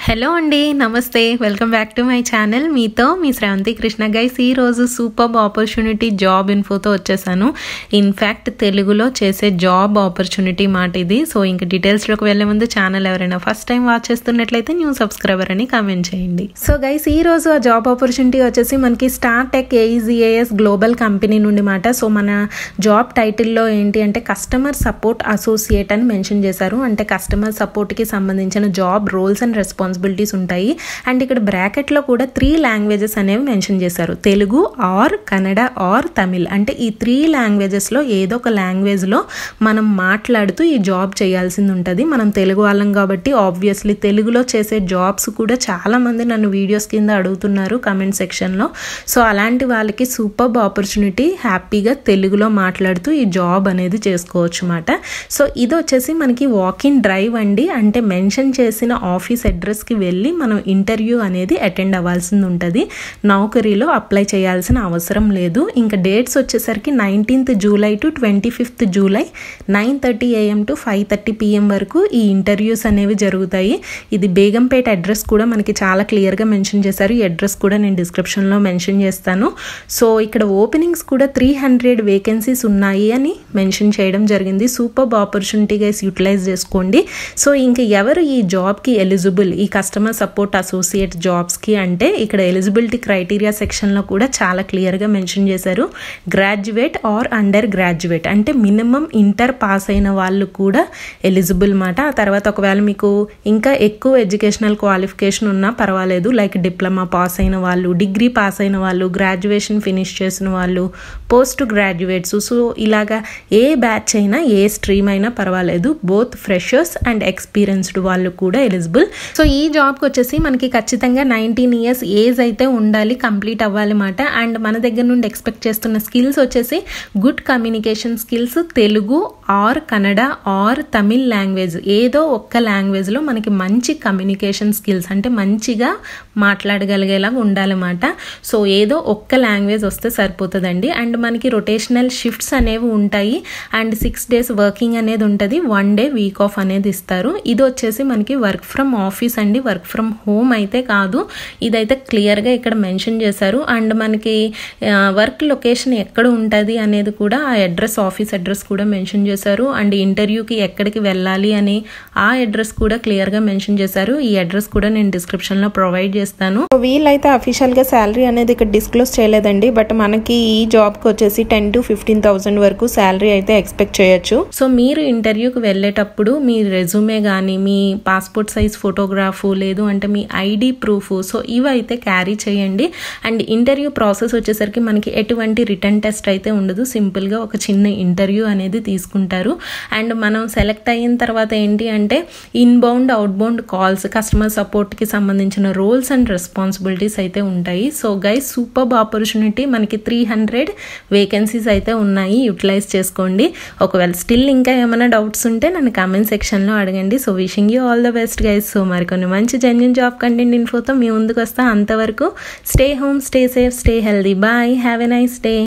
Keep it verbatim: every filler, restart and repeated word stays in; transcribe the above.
Hello అండి, నమస్తే. Welcome back to my channel. మీతో మీ శ్రావంతి కృష్ణ. గైస్, ఈరోజు సూపర్ ఆపర్చునిటీ జాబ్ ఇన్ఫోతో వచ్చేసాను. ఇన్ఫ్యాక్ట్ తెలుగులో చేసే జాబ్ ఆపర్చునిటీ మాట ఇది. సో ఇంక డీటెయిల్స్లోకి వెళ్ళే ముందు ఛానల్ ఎవరైనా ఫస్ట్ టైం వాచ్ చేస్తున్నట్లయితే న్యూ సబ్స్క్రైబర్ అని కామెంట్ చేయండి. సో గైస్, ఈరోజు ఆ జాబ్ ఆపర్చునిటీ వచ్చేసి మనకి star tech AEGAS global company నుండి మాట. సో మన జాబ్ టైటిల్లో ఏంటి అంటే కస్టమర్ సపోర్ట్ అసోసియేట్ అని మెన్షన్ చేశారు. అంటే కస్టమర్ సపోర్ట్కి సంబంధించిన job roles and response responsibilities ఉంటాయి. అండ్ ఇక్కడ బ్రాకెట్లో కూడా త్రీ లాంగ్వేజెస్ అనేవి మెన్షన్ చేశారు. Telugu or Kannada or Tamil. అంటే ఈ త్రీ లాంగ్వేజెస్లో ఏదో ఒక లాంగ్వేజ్లో మనం మాట్లాడుతూ ఈ జాబ్ చేయాల్సింది ఉంటుంది. మనం తెలుగు వాళ్ళం కాబట్టి ఆబ్వియస్లీ తెలుగులో చేసే జాబ్స్ కూడా చాలామంది నన్ను వీడియోస్ కింద అడుగుతున్నారు కమెంట్ సెక్షన్లో. సో అలాంటి వాళ్ళకి సూపర్ ఆపర్చునిటీ, హ్యాపీగా తెలుగులో మాట్లాడుతూ ఈ జాబ్ అనేది చేసుకోవచ్చు అన్నమాట. సో ఇది వచ్చేసి మనకి వాక్ ఇన్ డ్రైవ్ అండి. అంటే మెన్షన్ చేసిన ఆఫీస్ అడ్రస్ కి వెళ్ళి మనం ఇంటర్వ్యూ అనేది అటెండ్ అవ్వాల్సింది ఉంటుంది. నౌకరీలో అప్లై చేయాల్సిన అవసరం లేదు. ఇంకా డేట్స్ వచ్చేసరికి nineteenth July to twenty fifth July nine thirty AM to five thirty PM వరకు ఈ ఇంటర్వ్యూస్ అనేవి జరుగుతాయి. ఇది బేగంపేట అడ్రస్ కూడా మనకి చాలా క్లియర్గా మెన్షన్ చేశారు. ఈ అడ్రస్ కూడా నేను డిస్క్రిప్షన్లో మెన్షన్ చేస్తాను. సో ఇక్కడ ఓపెనింగ్స్ కూడా త్రీ హండ్రెడ్ వేకెన్సీస్ ఉన్నాయి అని మెన్షన్ చేయడం జరిగింది. సూపర్ ఆపర్చునిటీ గైస్, యూటిలైజ్ చేసుకోండి. సో ఇంకా ఎవరు ఈ జాబ్కి ఎలిజిబుల్, ఈ కస్టమర్ సపోర్ట్ అసోసియేట్ జాబ్స్కి అంటే ఇక్కడ ఎలిజిబిలిటీ క్రైటీరియా సెక్షన్లో కూడా చాలా క్లియర్గా మెన్షన్ చేశారు. గ్రాడ్యుయేట్ ఆర్ అండర్ గ్రాడ్యుయేట్ అంటే మినిమం ఇంటర్ పాస్ అయిన వాళ్ళు కూడా ఎలిజిబుల్ మాట. ఆ తర్వాత ఒకవేళ మీకు ఇంకా ఎక్కువ ఎడ్యుకేషనల్ క్వాలిఫికేషన్ ఉన్నా పర్వాలేదు, లైక్ డిప్లొమా పాస్ అయిన వాళ్ళు, డిగ్రీ పాస్ అయిన వాళ్ళు, గ్రాడ్యుయేషన్ ఫినిష్ చేసిన వాళ్ళు, పోస్ట్ గ్రాడ్యుయేట్స్. సో ఇలాగా ఏ బ్యాచ్ అయినా ఏ స్ట్రీమ్ అయినా పర్వాలేదు. బోత్ ఫ్రెషర్స్ అండ్ ఎక్స్పీరియన్స్డ్ వాళ్ళు కూడా ఎలిజిబుల్. సో ఈ జాబ్కి వచ్చేసి మనకి ఖచ్చితంగా నైన్టీన్ ఇయర్స్ ఏజ్ అయితే ఉండాలి, కంప్లీట్ అవ్వాలి మాట. అండ్ మన దగ్గర నుండి ఎక్స్పెక్ట్ చేస్తున్న స్కిల్స్ వచ్చేసి good communication skills, Telugu or Kannada or Tamil language, ఏదో ఒక్క లాంగ్వేజ్లో మనకి మంచి కమ్యూనికేషన్ స్కిల్స్ అంటే మంచిగా మాట్లాడగలిగేలాగా ఉండాలన్నమాట. సో ఏదో ఒక్క లాంగ్వేజ్ వస్తే సరిపోతుందండి. అండ్ మనకి రొటేషనల్ షిఫ్ట్స్ అనేవి ఉంటాయి. అండ్ సిక్స్ డేస్ వర్కింగ్ అనేది ఉంటుంది, వన్ డే వీక్ ఆఫ్ అనేది ఇస్తారు. ఇది వచ్చేసి మనకి వర్క్ ఫ్రమ్ ఆఫీస్ అండి, వర్క్ ఫ్రమ్ హోమ్ అయితే కాదు. ఇదైతే క్లియర్గా ఇక్కడ మెన్షన్ చేశారు. అండ్ మనకి వర్క్ లొకేషన్ ఎక్కడ ఉంటుంది అనేది కూడా ఆ అడ్రస్, ఆఫీస్ అడ్రస్ కూడా మెన్షన్ చేశారు. అండ్ ఇంటర్వ్యూకి ఎక్కడికి వెళ్ళాలి అని ఆ అడ్రస్ కూడా క్లియర్గా మెన్షన్ చేశారు. ఈ అడ్రస్ కూడా నేను డిస్క్రిప్షన్లో ప్రొవైడ్ చేస్తాను. వీళ్ళైతే అఫీషియల్గా శాలరీ అనేది ఇక్కడ డిస్క్లోజ్ చేయలేదండి. బట్ మనకి ఈ జాబ్కి వచ్చేసి టెన్ టు ఫిఫ్టీన్ థౌసండ్ వరకు శాలరీ అయితే ఎక్స్పెక్ట్ చేయొచ్చు. సో మీరు ఇంటర్వ్యూకి వెళ్ళేటప్పుడు మీ రెజ్యూమే కానీ, మీ పాస్పోర్ట్ సైజ్ ఫోటోగ్రాఫ్, లేదు అంటే మీ ఐడి ప్రూఫ్, సో ఇవి అయితే క్యారీ చేయండి. అండ్ ఇంటర్వ్యూ ప్రాసెస్ వచ్చేసరికి మనకి ఎటువంటి రిటర్న్ టెస్ట్ అయితే ఉండదు. సింపుల్గా ఒక చిన్న ఇంటర్వ్యూ అనేది తీసుకుంటారు. అండ్ మనం సెలెక్ట్ అయిన తర్వాత ఏంటి అంటే ఇన్బౌండ్ అవుట్బౌండ్ కాల్స్, కస్టమర్ సపోర్ట్కి సంబంధించిన రోల్స్ అండ్ రెస్పాన్సిబిలిటీస్ అయితే ఉంటాయి. So guys, super opportunity. మనకి త్రీ హండ్రెడ్ వేకెన్సీస్ అయితే ఉన్నాయి, యూటిలైజ్ చేసుకోండి. ఒకవేళ స్టిల్ ఇంకా ఏమైనా డౌట్స్ ఉంటే నన్ను కామెంట్ సెక్షన్లో అడగండి. So wishing you all the best guys. So మరికొన్ని మంచి జెన్యూన్ జాబ్ కంటెంట్ ఇన్ఫోతో మీ ముందుకు వస్తా. అంతవరకు stay home, stay safe, stay healthy. Bye, have a nice day.